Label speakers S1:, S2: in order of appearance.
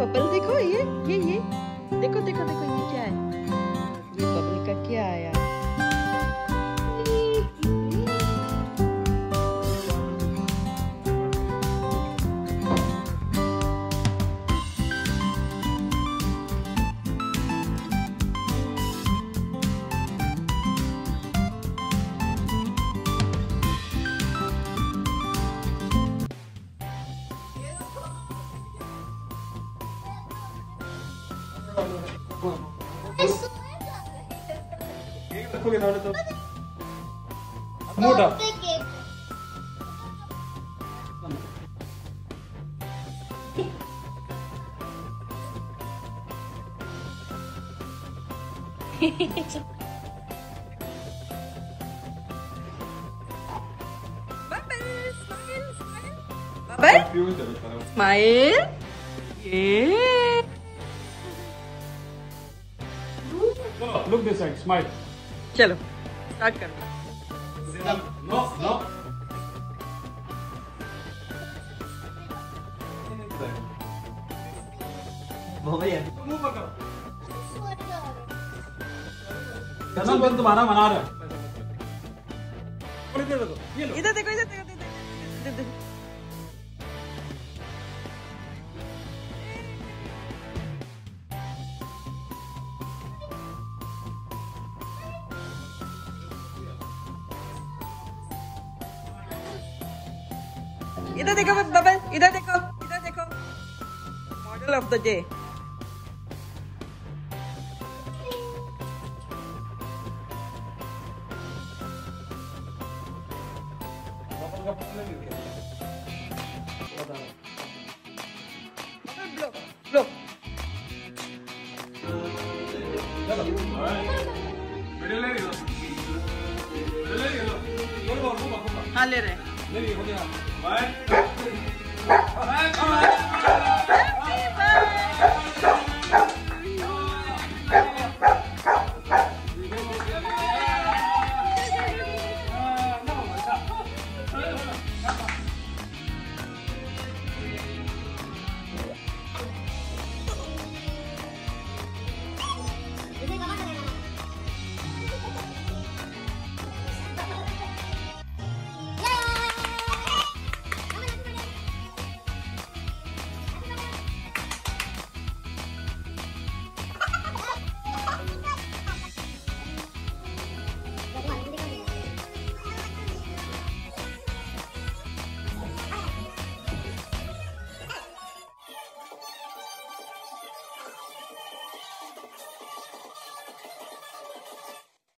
S1: Bubble देखो, ये देखो देखो देखो, ये क्या है? ये बबल का क्या आया?
S2: रखोगे ताले तो मोटा
S1: स्माइल, ये
S2: look this side, smile.
S1: चलो स्टार्ट करना।
S2: No, no. मुंह पकड़ो। जन्मदिन तुम्हारा मना रहा है। इधर देखो, ये लो।
S1: इधर देखो, इधर देखो, इधर देखो। इधर देखो बबल, इधर देखो, इधर देखो। Model of the day. लो हाँ ले रहे हैं।